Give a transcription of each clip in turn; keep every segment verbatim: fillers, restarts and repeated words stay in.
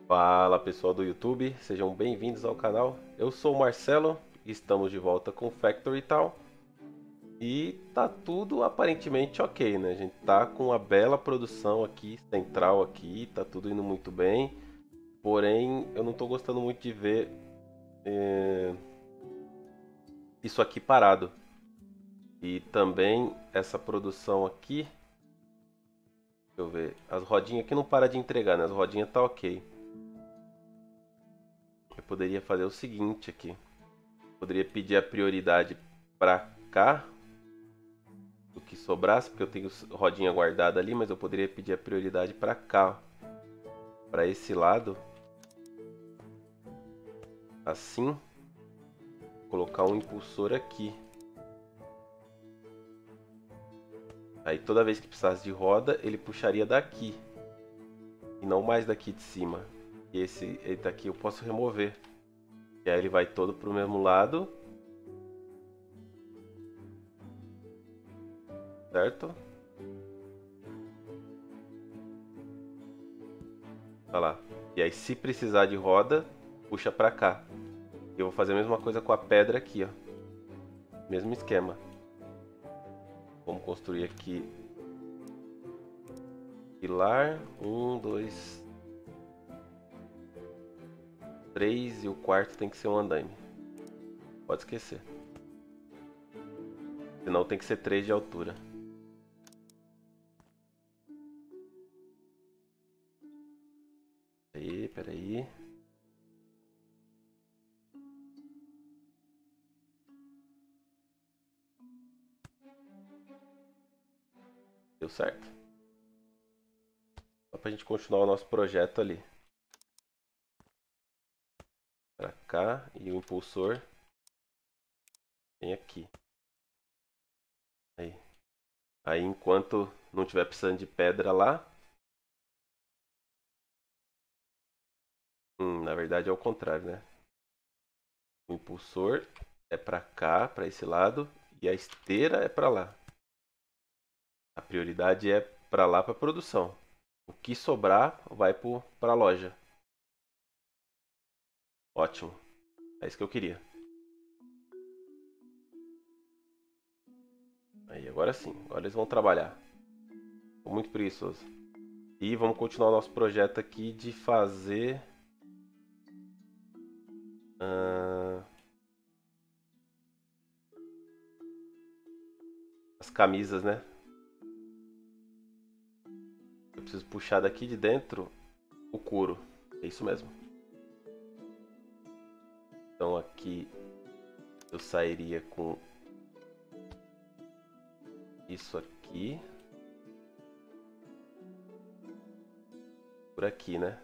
Fala pessoal do YouTube, sejam bem-vindos ao canal. Eu sou o Marcelo, estamos de volta com Factory Town e tá tudo aparentemente ok, né? A gente tá com uma bela produção aqui, central aqui, tá tudo indo muito bem. Porém, eu não tô gostando muito de ver é, isso aqui parado. E também essa produção aqui, deixa eu ver, as rodinhas aqui não param de entregar, né? As rodinhas tá ok. Eu poderia fazer o seguinte aqui. Poderia pedir a prioridade para cá do que sobrasse, porque eu tenho rodinha guardada ali, mas eu poderia pedir a prioridade para cá, para esse lado, assim, colocar um impulsor aqui. Aí toda vez que precisasse de roda, ele puxaria daqui e não mais daqui de cima. E esse ele daqui eu posso remover. E aí ele vai todo para o mesmo lado, certo? Olha lá. E aí se precisar de roda, puxa para cá. Eu vou fazer a mesma coisa com a pedra aqui, ó. Mesmo esquema. Vamos construir aqui pilar, um, dois, três e o quarto tem que ser um andaime. Pode esquecer. Senão tem que ser três de altura. Aí, peraí. Deu certo. Só pra gente continuar o nosso projeto ali. Pra cá e o impulsor vem aqui. Aí. Aí enquanto não tiver precisando de pedra lá. Hum, na verdade é o contrário, né? O impulsor é pra cá, pra esse lado. E a esteira é pra lá. A prioridade é pra lá pra produção. O que sobrar vai para a loja. Ótimo. É isso que eu queria. Aí, agora sim. Agora eles vão trabalhar. Tô muito preguiçoso. E vamos continuar o nosso projeto aqui de fazer... Uh, as camisas, né? Eu preciso puxar daqui de dentro o couro. É isso mesmo. Então aqui eu sairia com isso aqui. Por aqui, né?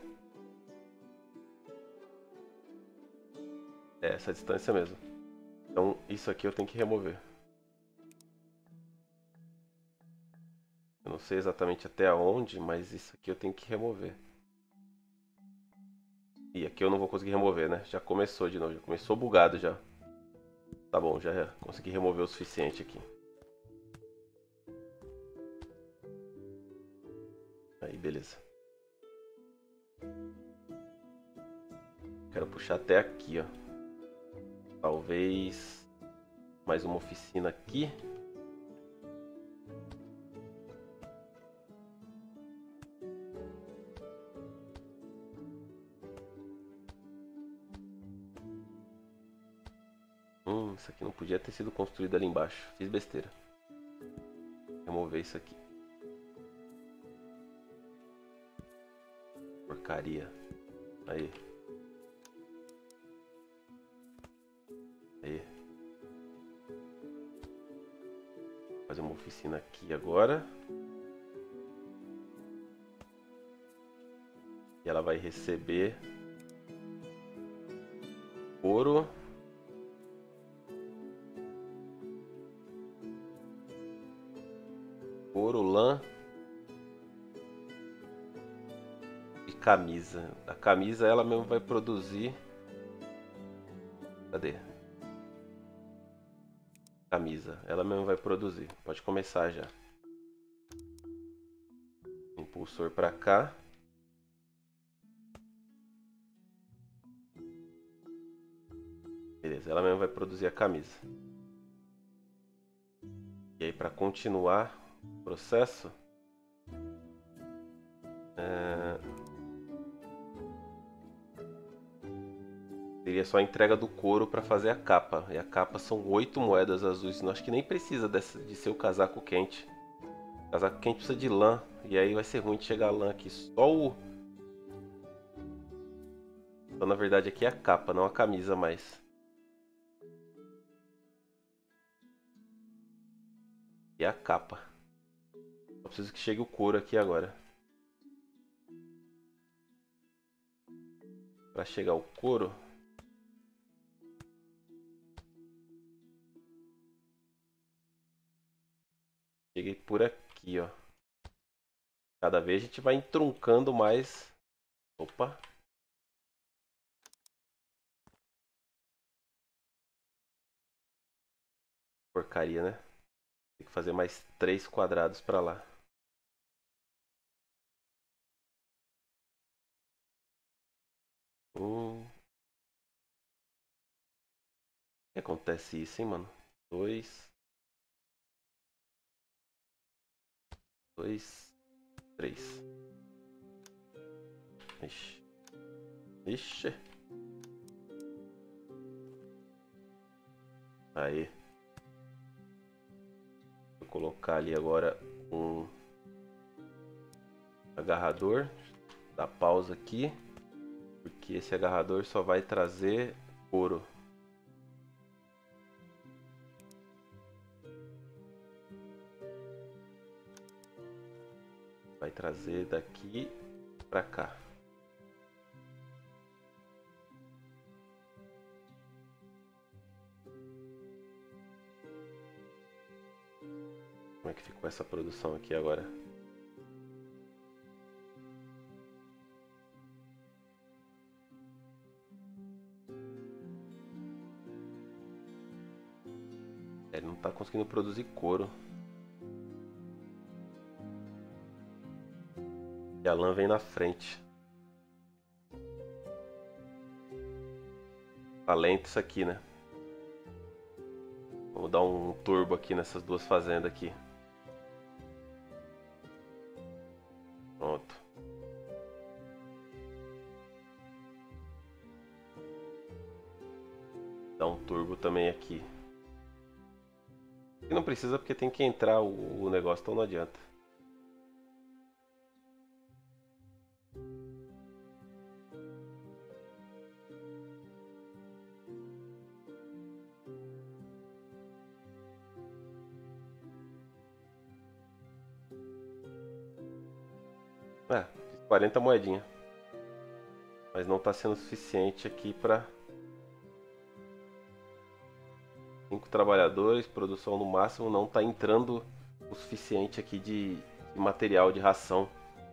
É essa distância mesmo. Então isso aqui eu tenho que remover. Eu não sei exatamente até onde, mas isso aqui eu tenho que remover. E aqui eu não vou conseguir remover, né? Já começou de novo, já começou bugado já. Tá bom, já consegui remover o suficiente aqui. Aí, beleza. Quero puxar até aqui, ó. Talvez mais uma oficina aqui. Hum, isso aqui não podia ter sido construído ali embaixo. Fiz besteira. Remover isso aqui. Porcaria. Aí. Aí. Vou fazer uma oficina aqui agora. E ela vai receber ouro. Ouro, lã e camisa. A camisa ela mesmo vai produzir. Cadê? Camisa. Ela mesmo vai produzir. Pode começar já. Impulsor para cá. Beleza, ela mesmo vai produzir a camisa. E aí, para continuar o processo, é... seria só a entrega do couro para fazer a capa. E a capa são oito moedas azuis. Não, acho que nem precisa dessa, de ser o casaco quente. O casaco quente precisa de lã. E aí vai ser ruim de chegar a lã aqui. Só o... Então, na verdade, aqui é a capa, não a camisa mais. E a capa. Só preciso que chegue o couro aqui agora. Para chegar o couro... Cheguei por aqui, ó. Cada vez a gente vai entruncando mais... Opa! Porcaria, né? Tem que fazer mais três quadrados para lá. Um... que acontece isso, hein, mano? Dois... Dois... Três... Ixi... Ixi... Aí... Vou colocar ali agora um... agarrador. Dá pausa aqui. Porque esse agarrador só vai trazer couro. Vai trazer daqui pra cá. Como é que ficou essa produção aqui agora? Ele não tá conseguindo produzir couro. E a lã vem na frente. Tá lento isso aqui, né? Vamos dar um turbo aqui nessas duas fazendas aqui. Pronto. Dá um turbo também aqui. E não precisa porque tem que entrar o, o negócio, então não adianta. É, fiz quarenta moedinhas. Mas não está sendo suficiente aqui para cinco trabalhadores, produção no máximo, não está entrando o suficiente aqui de, de material de ração.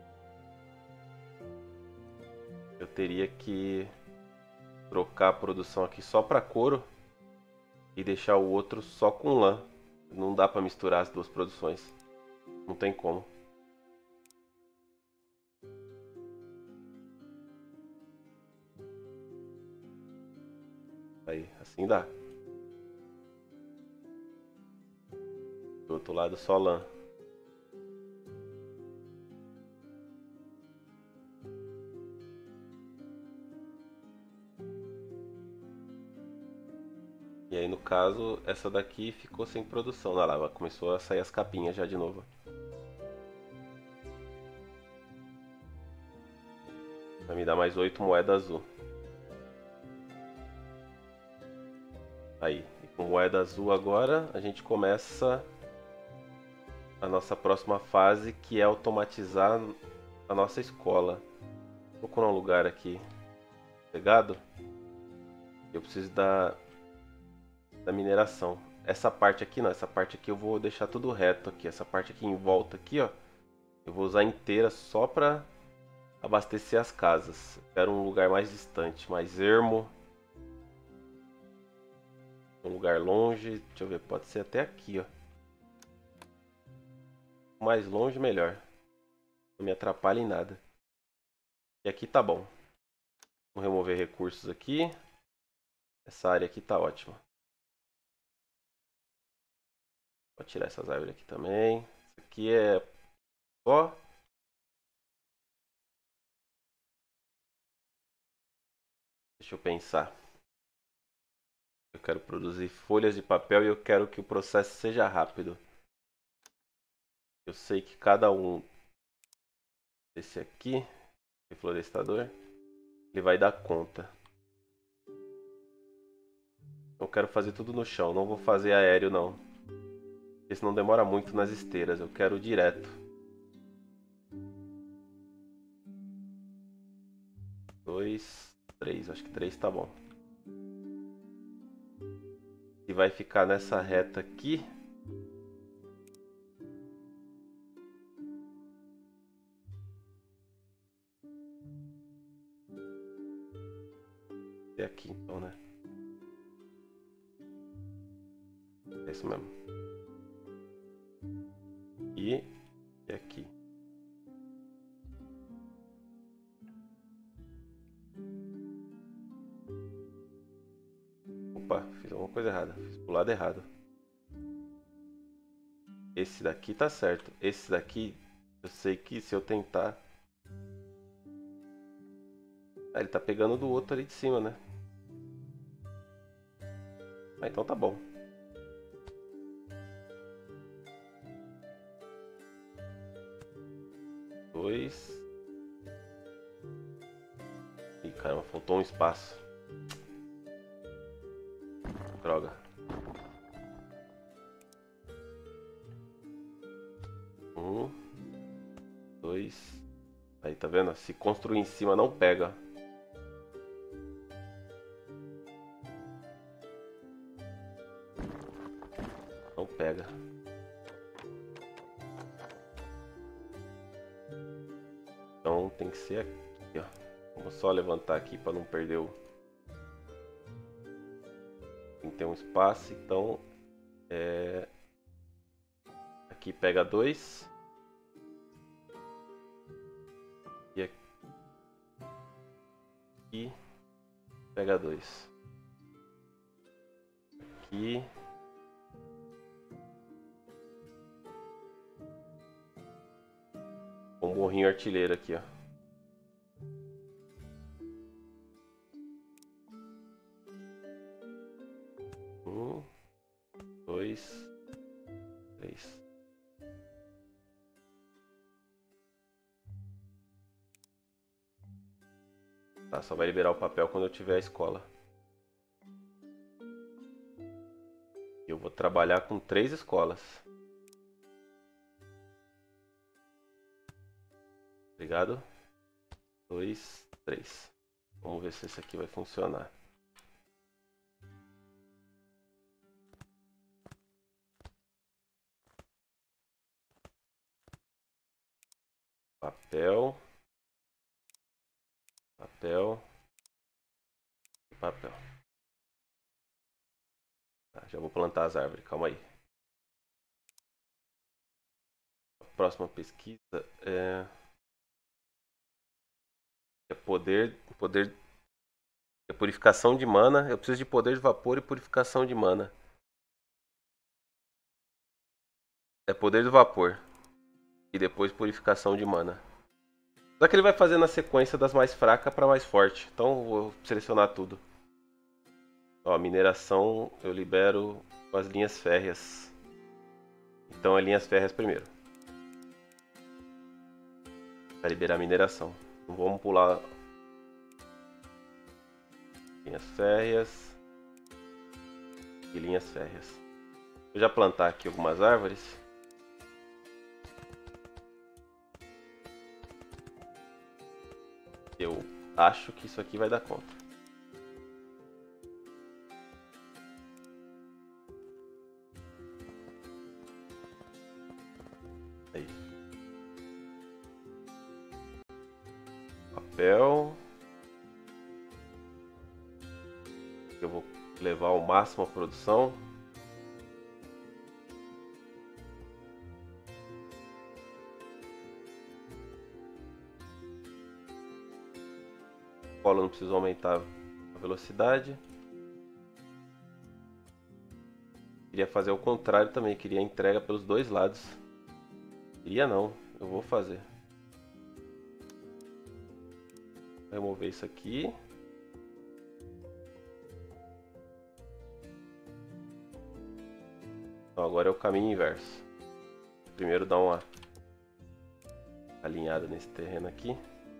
Eu teria que trocar a produção aqui só para couro e deixar o outro só com lã. Não dá para misturar as duas produções. Não tem como. Aí, assim dá. Do outro lado só lã. E aí no caso, essa daqui ficou sem produção. Olha lá, começou a sair as capinhas já de novo. Vai me dar mais oito moedas azul. Aí, e com moeda azul agora, a gente começa a nossa próxima fase, que é automatizar a nossa escola. Vou procurar um lugar aqui pegado. Eu preciso da, da mineração. Essa parte aqui não, essa parte aqui eu vou deixar tudo reto aqui. Essa parte aqui em volta aqui, ó, eu vou usar inteira só para abastecer as casas. Eu quero um lugar mais distante, mais ermo. Um lugar longe, deixa eu ver, pode ser até aqui, ó. Mais longe, melhor. Não me atrapalha em nada. E aqui tá bom. Vamos remover recursos aqui. Essa área aqui tá ótima. Vou tirar essas árvores aqui também. Isso aqui é só. Deixa eu pensar. Eu quero produzir folhas de papel e eu quero que o processo seja rápido. Eu sei que cada um desse aqui, reflorestador, ele vai dar conta. Eu quero fazer tudo no chão, não vou fazer aéreo não. Porque senão demora muito nas esteiras, eu quero direto. Dois, três, acho que três tá bom. E vai ficar nessa reta aqui. E aqui então, né? É isso mesmo. E, e aqui. Opa, fiz alguma coisa errada. Fiz pro lado errado. Esse daqui tá certo. Esse daqui, eu sei que se eu tentar... Ah, ele tá pegando do outro ali de cima, né? Ah, então tá bom. Dois. Ih, caramba, faltou um espaço. Droga. Um. Dois. Aí, tá vendo? Se construir em cima não pega. Não pega. Então tem que ser aqui, ó. Vamos só levantar aqui para não perder o... Tem que ter um espaço, então... É... Aqui pega dois. E aqui pega dois. Aqui... Um morrinho artilheiro aqui, ó. Um, dois, três. Tá, só vai liberar o papel quando eu tiver a escola. Eu vou trabalhar com três escolas. Obrigado. Dois, três. Vamos ver se esse aqui vai funcionar. Papel. Papel. E papel. Tá, já vou plantar as árvores, calma aí. A próxima pesquisa é... É poder... Poder... É purificação de mana. Eu preciso de poder de vapor e purificação de mana. É poder do vapor. E depois purificação de mana. Só que ele vai fazer na sequência das mais fracas para mais forte. Então vou selecionar tudo. Ó, mineração eu libero com as linhas férreas. Então é linhas férreas primeiro. Para liberar a mineração. Então vamos pular linhas férreas e linhas férreas. Vou já plantar aqui algumas árvores. Eu acho que isso aqui vai dar conta. Aí. Papel. Eu vou levar ao máximo a produção. Cola, não preciso aumentar a velocidade. Queria fazer o contrário também, queria entrega pelos dois lados. Queria não, eu vou fazer. Vou remover isso aqui. Então agora é o caminho inverso. Primeiro dá uma alinhada nesse terreno aqui.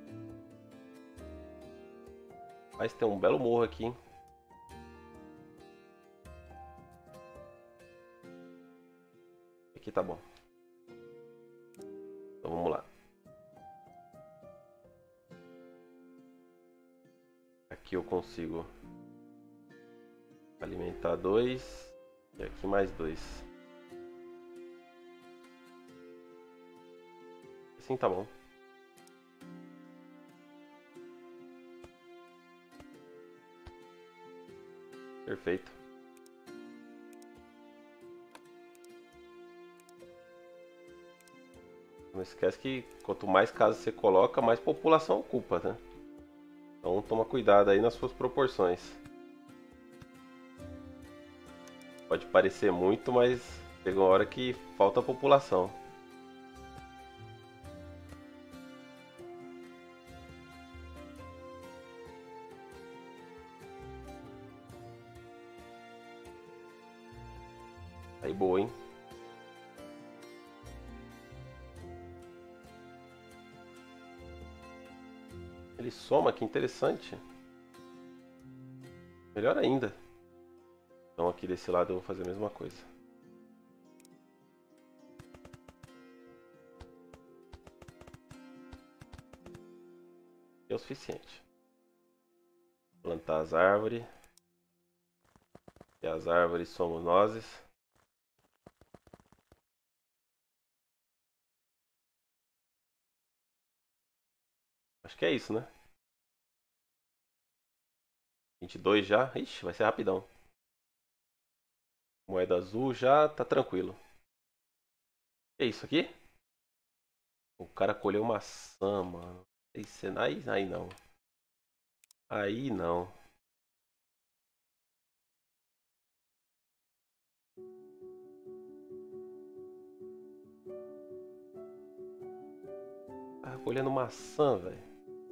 Mas tem um belo morro aqui, hein? Aqui tá bom. Então vamos lá. Aqui eu consigo alimentar dois. E aqui mais dois. Assim tá bom. Perfeito. Não esquece que quanto mais casas você coloca, mais população ocupa, né? Então toma cuidado aí nas suas proporções. Pode parecer muito, mas chega uma hora que falta população. Aí boa, hein? Ele soma, que interessante. Melhor ainda. Então aqui desse lado eu vou fazer a mesma coisa. É o suficiente. Plantar as árvores. E as árvores somos nós. Acho que é isso, né? vinte e dois já? Ixi, vai ser rapidão. Moeda azul já tá tranquilo. Que é isso aqui? O cara colheu maçã, mano. Isso, aí, aí não. Aí não. Tá colhendo maçã, velho.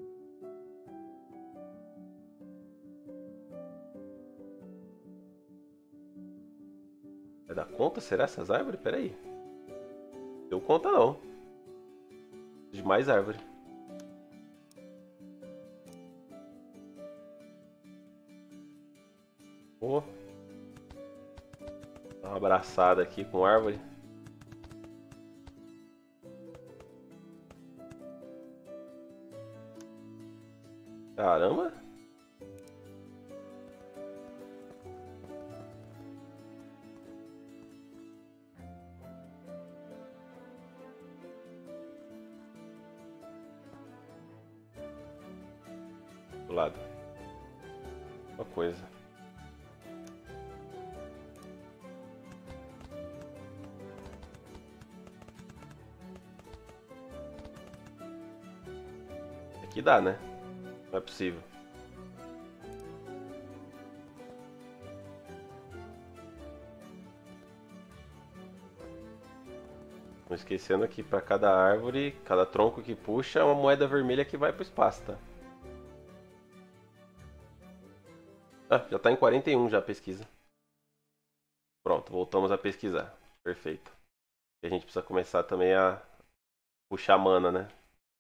Vai dar conta? Será essas árvores? Pera aí. Deu conta não. De mais árvore. Oh. Dá uma abraçada aqui com árvore. Caramba. Do lado. Uma coisa. Aqui dá, né? Não é possível. Não esquecendo que para cada árvore, cada tronco que puxa, é uma moeda vermelha que vai para o espaço, tá? Ah, já tá em quarenta e um já a pesquisa. Pronto, voltamos a pesquisar. Perfeito. E a gente precisa começar também a puxar mana, né?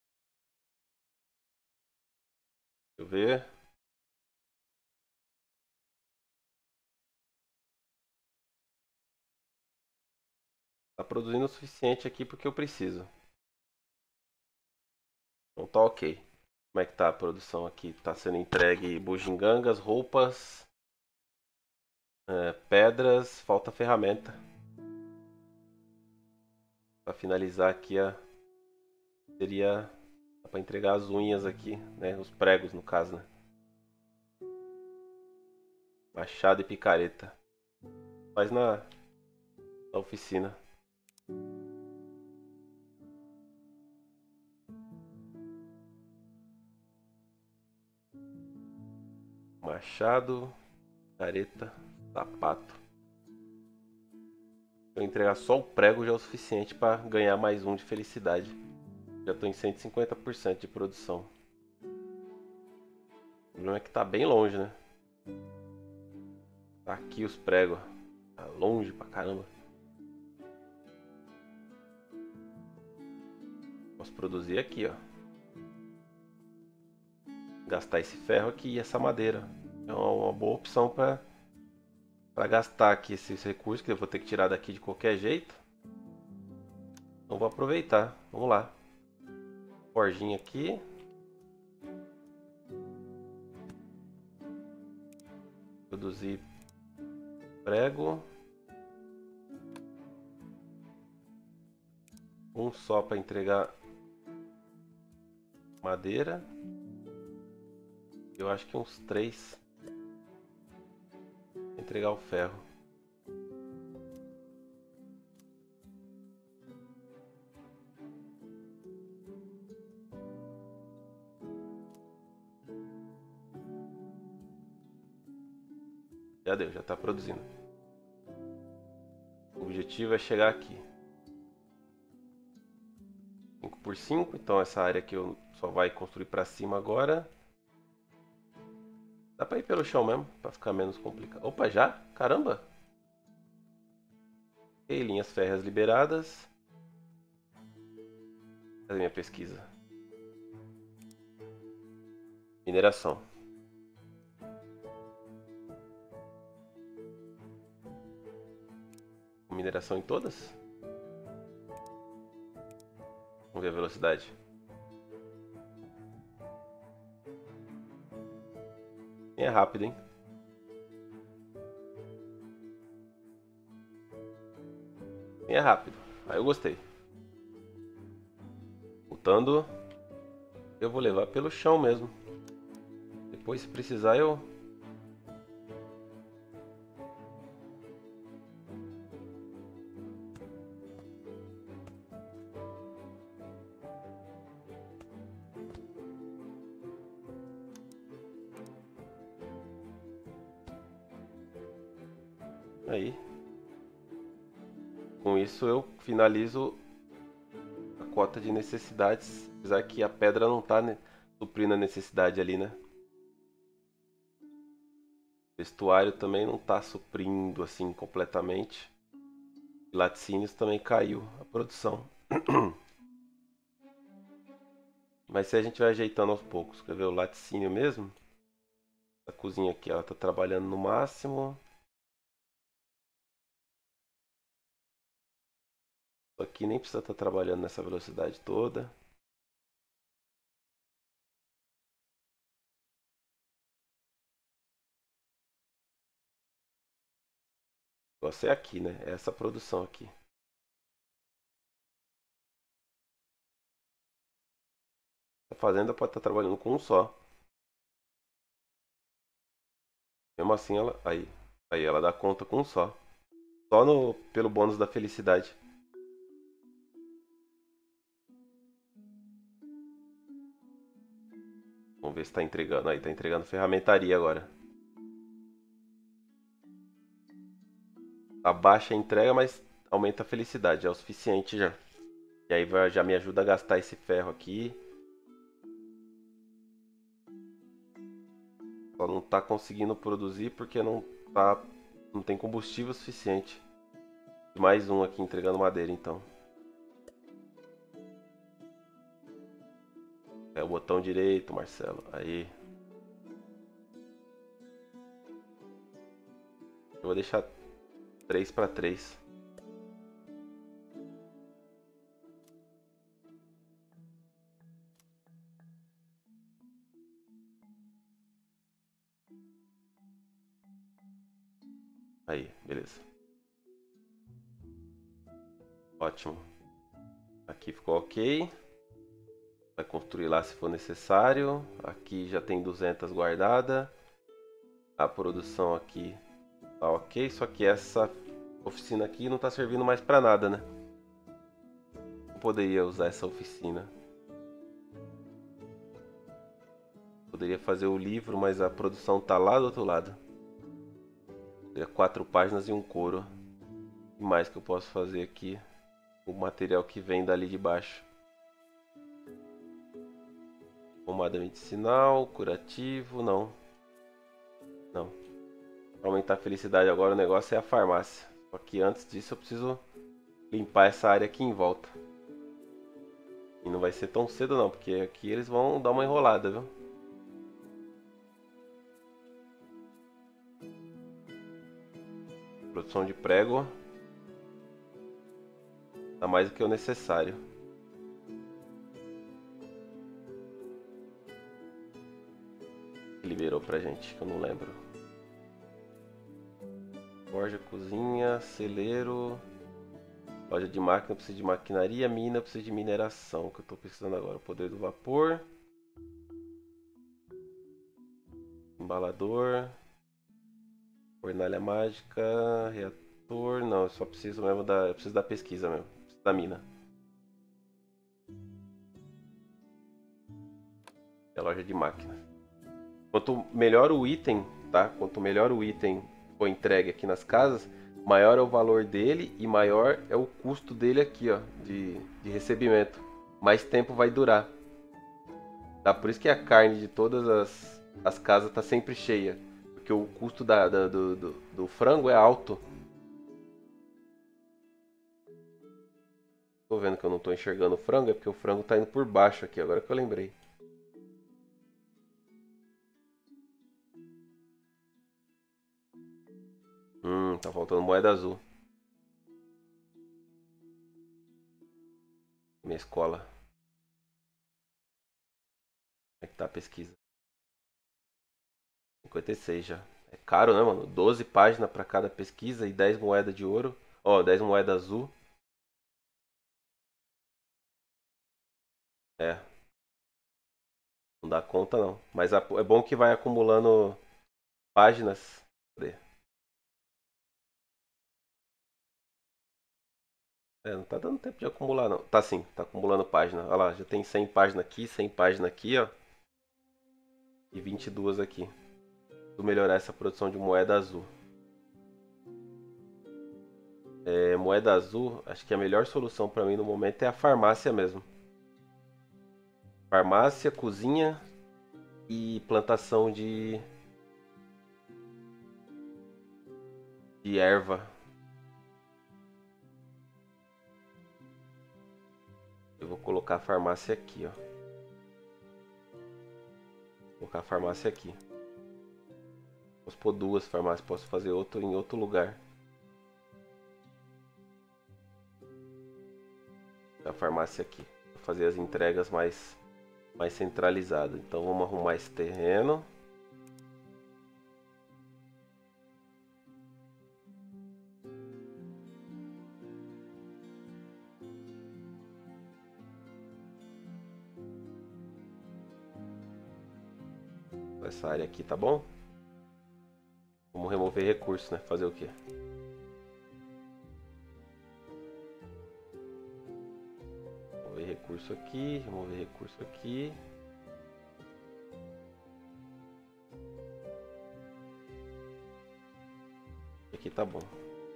Deixa eu ver. Tá produzindo o suficiente aqui porque eu preciso. Então tá ok. Como é que tá a produção aqui? Tá sendo entregue bugigangas, roupas, é, pedras, falta ferramenta. Pra finalizar aqui a... seria... dá pra entregar as unhas aqui, né? Os pregos no caso, né? Machado e picareta. Faz na, na oficina. Machado, picareta, sapato. eu entregar só o prego já é o suficiente para ganhar mais um de felicidade. Já estou em cento e cinquenta por cento de produção. O problema é que tá bem longe, né? Tá aqui os pregos. Tá longe pra caramba. Posso produzir aqui, ó. Gastar esse ferro aqui e essa madeira. É uma boa opção para para gastar aqui esses recursos que eu vou ter que tirar daqui de qualquer jeito. Então vou aproveitar. Vamos lá. Forjinha aqui. Produzir prego. Um só para entregar madeira. Eu acho que uns três para entregar o ferro. Já deu, já está produzindo. O objetivo é chegar aqui. cinco por cinco, então essa área aqui eu só vai construir para cima agora. Dá para ir pelo chão mesmo, para ficar menos complicado. Opa, já? Caramba! Ok, linhas férreas liberadas. Cadê minha pesquisa? Mineração. Mineração em todas? Vamos ver a velocidade. É rápido, hein? É rápido. Aí eu gostei. Voltando. Eu vou levar pelo chão mesmo. Depois, se precisar, eu... Aí. Com isso eu finalizo a cota de necessidades. Apesar que a pedra não está, né, suprindo a necessidade ali, né? O vestuário também não está suprindo assim completamente. Laticínios também caiu a produção. Mas se a gente vai ajeitando aos poucos. Quer ver o laticínio mesmo? A cozinha aqui ela está trabalhando no máximo. Aqui nem precisa estar trabalhando nessa velocidade toda. O negócio é aqui, né? É essa produção aqui. A fazenda pode estar trabalhando com um só. Mesmo assim, ela aí, aí ela dá conta com um só. Só no, pelo bônus da felicidade. Vamos ver se está entregando. Aí, está entregando ferramentaria agora. Tá baixa a entrega, mas aumenta a felicidade. É o suficiente já. E aí vai, já me ajuda a gastar esse ferro aqui. Só não está conseguindo produzir porque não, tá, não tem combustível suficiente. Mais um aqui entregando madeira, então. É o botão direito, Marcelo. Aí. Eu vou deixar três para três. Aí, beleza. Ótimo. Aqui ficou ok. Vai construir lá se for necessário. Aqui já tem duzentas guardada. A produção aqui tá ok. Só que essa oficina aqui não tá servindo mais para nada, né? Não poderia usar essa oficina. Poderia fazer o livro, mas a produção tá lá do outro lado. Seria quatro páginas e um couro. O que mais que eu posso fazer aqui? O material que vem dali de baixo. Pomada medicinal, curativo, não. Não. Para aumentar a felicidade agora o negócio é a farmácia. Só que antes disso eu preciso limpar essa área aqui em volta. E não vai ser tão cedo não, porque aqui eles vão dar uma enrolada, viu? Produção de prego. Tá mais do que o necessário. Liberou pra gente, que eu não lembro. Forja, cozinha, celeiro. Loja de máquina, precisa de maquinaria. Mina, precisa de mineração, que eu tô precisando agora. O poder do vapor. Embalador. Fornalha mágica. Reator. Não, eu só preciso mesmo da. Eu preciso da pesquisa mesmo. Preciso da mina. É a loja de máquina. Quanto melhor o item, tá? Quanto melhor o item for entregue aqui nas casas, maior é o valor dele e maior é o custo dele aqui, ó, de, de recebimento. Mais tempo vai durar. Tá? Por isso que a carne de todas as, as casas tá sempre cheia. Porque o custo da, da, do, do, do frango é alto. Tô vendo que eu não tô enxergando o frango, é porque o frango tá indo por baixo aqui, agora que eu lembrei. Hum, tá faltando moeda azul. Minha escola. Como é que tá a pesquisa? cinquenta e seis já. É caro, né, mano? doze páginas pra cada pesquisa e dez moedas de ouro. Ó, dez moedas azul. É, não dá conta não. Mas a- é bom que vai acumulando páginas. Cadê? É, não tá dando tempo de acumular não. Tá sim, tá acumulando página. Olha lá, já tem cem páginas aqui, cem páginas aqui, ó. E vinte e duas aqui. Vou melhorar essa produção de moeda azul. É, moeda azul, acho que a melhor solução pra mim no momento é a farmácia mesmo. Farmácia, cozinha e plantação de, de erva. Eu vou colocar a farmácia aqui, ó. Vou colocar a farmácia aqui. Posso pôr duas farmácias, posso fazer outro em outro lugar. A farmácia aqui. Vou fazer as entregas mais, mais centralizadas. Então vamos arrumar esse terreno. Essa área aqui, tá bom? Vamos remover recursos, né? Fazer o quê? Remover recurso aqui, remover recurso aqui. Aqui tá bom.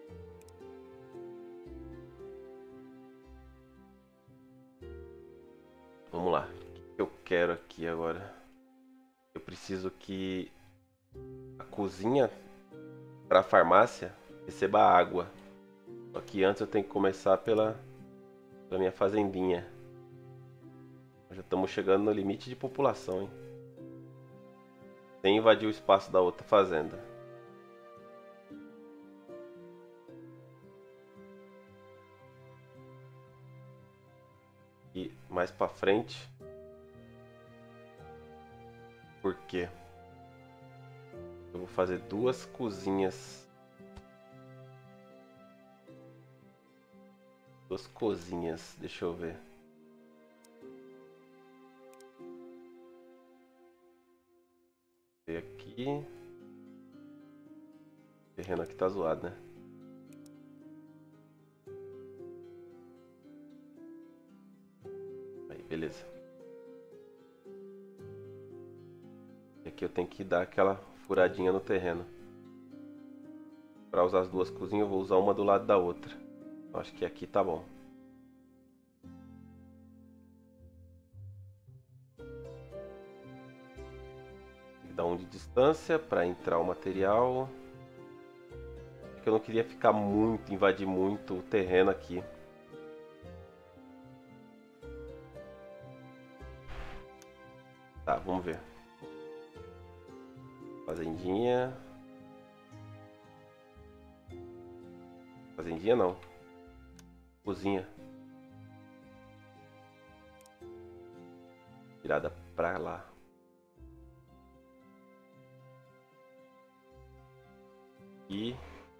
Vamos lá. O que eu quero aqui agora? Eu preciso que a cozinha para a farmácia receba água. Só que antes eu tenho que começar pela, pela minha fazendinha. Já estamos chegando no limite de população, hein? Sem invadir o espaço da outra fazenda. E mais pra frente. Por quê? Eu vou fazer duas cozinhas. Duas cozinhas, deixa eu ver. Ver aqui. O terreno aqui tá zoado, né? Aí, beleza. E aqui eu tenho que dar aquela furadinha no terreno. para usar as duas cozinhas, eu vou usar uma do lado da outra. Acho que aqui tá bom. Dá um de distância para entrar o material. Porque eu não queria ficar muito, invadir muito o terreno aqui. Tá, vamos ver. Fazendinha. Fazendinha não. Cozinha. Virada pra lá. E...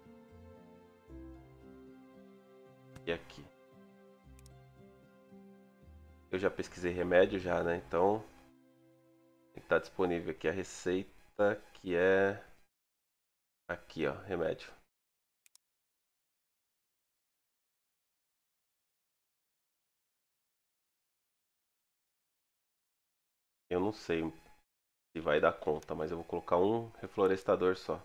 E aqui. Eu já pesquisei remédio já, né? Então... Tem que estar disponível aqui a receita, que é... Aqui, ó, remédio. Eu não sei se vai dar conta, mas eu vou colocar um reflorestador só.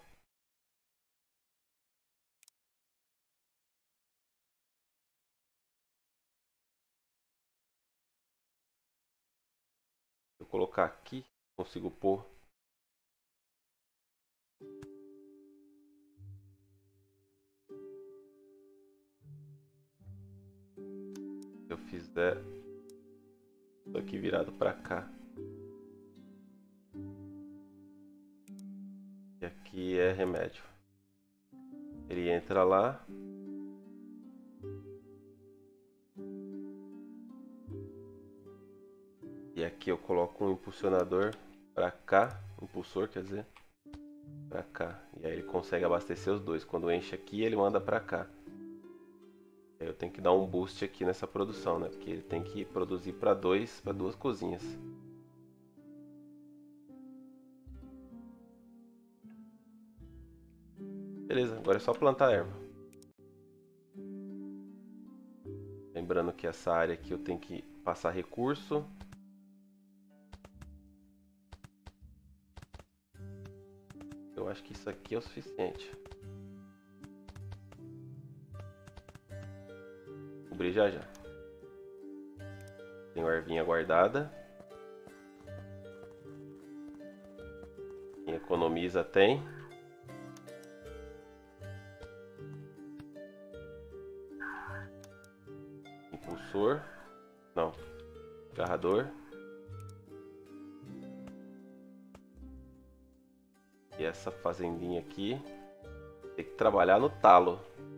Se eu colocar aqui, consigo pôr. Se eu fizer isso aqui virado para cá. E aqui é remédio. Ele entra lá. E aqui eu coloco um impulsionador para cá, impulsor quer dizer, para cá. E aí ele consegue abastecer os dois. Quando enche aqui, ele manda para cá. Aí eu tenho que dar um boost aqui nessa produção, né? Porque ele tem que produzir para dois, para duas cozinhas. Beleza, agora é só plantar erva. Lembrando que essa área aqui eu tenho que passar recurso. Eu acho que isso aqui é o suficiente. Cobrir já já. Tenho ervinha guardada. Quem economiza tem. Impulsor. Não. Agarrador. E essa fazendinha aqui tem que trabalhar no talo.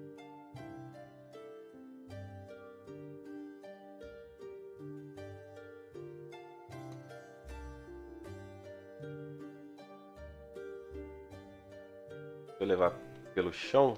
Vou levar pelo chão.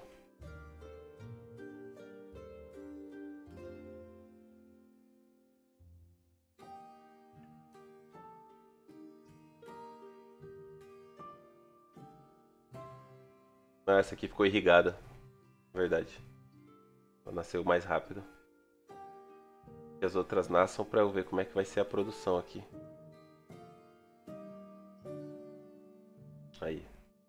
Ah, essa aqui ficou irrigada. Verdade. Ela nasceu mais rápido. E as outras nasçam para eu ver como é que vai ser a produção aqui. Aí.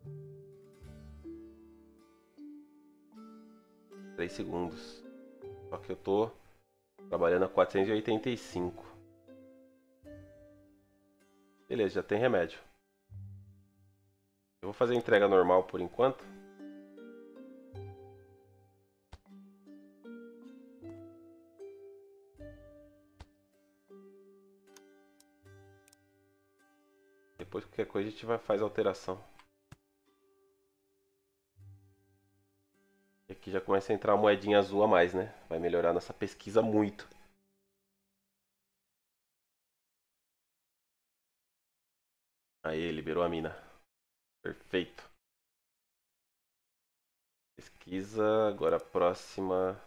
três segundos. Só que eu tô trabalhando a quatrocentos e oitenta e cinco. Beleza, já tem remédio. Eu vou fazer a entrega normal por enquanto. Depois qualquer coisa a gente vai fazer alteração. E aqui já começa a entrar a moedinha azul a mais, né? Vai melhorar nossa pesquisa muito. Aí, liberou a mina. Perfeito. Pesquisa, agora a próxima.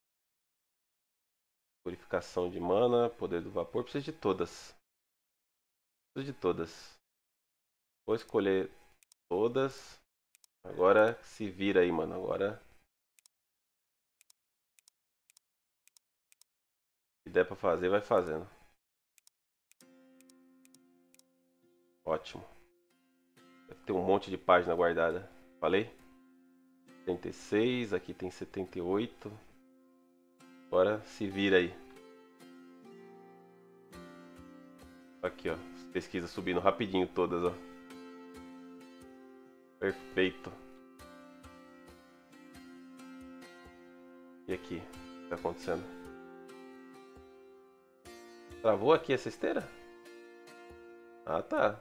Purificação de mana, poder do vapor. Preciso de todas. Preciso de todas. Vou escolher todas. Agora se vira aí, mano. Agora... Se der pra fazer, vai fazendo. Ótimo. Deve ter um monte de página guardada. Falei? setenta e seis, aqui tem setenta e oito. Agora se vira aí. Aqui, ó, pesquisas subindo rapidinho todas, ó. Perfeito. E aqui, o que tá acontecendo? Travou aqui essa esteira? Ah, tá.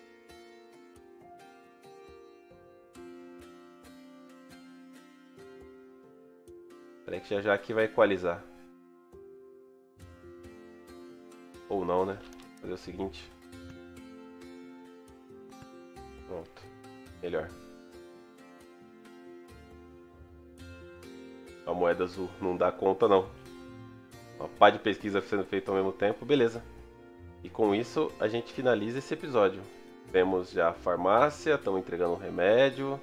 Peraí que já já aqui vai equalizar. Ou não, né? Vou fazer o seguinte. Pronto. Melhor. A moeda azul não dá conta, não. Uma pá de pesquisa sendo feita ao mesmo tempo, beleza. E com isso a gente finaliza esse episódio. Temos já a farmácia, estamos entregando um remédio.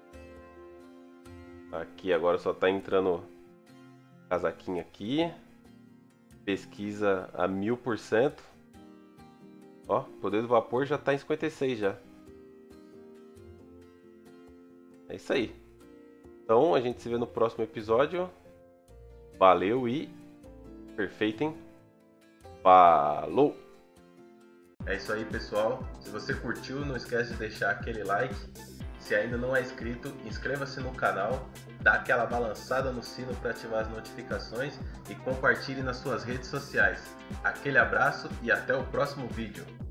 Aqui agora só está entrando casaquinho aqui. Pesquisa a mil por cento. Ó, poder do vapor já está em cinquenta e seis já. É isso aí. Então a gente se vê no próximo episódio. Valeu e perfeito, hein? Falou! É isso aí, pessoal. Se você curtiu, não esquece de deixar aquele like. Se ainda não é inscrito, inscreva-se no canal, dá aquela balançada no sino para ativar as notificações e compartilhe nas suas redes sociais. Aquele abraço e até o próximo vídeo.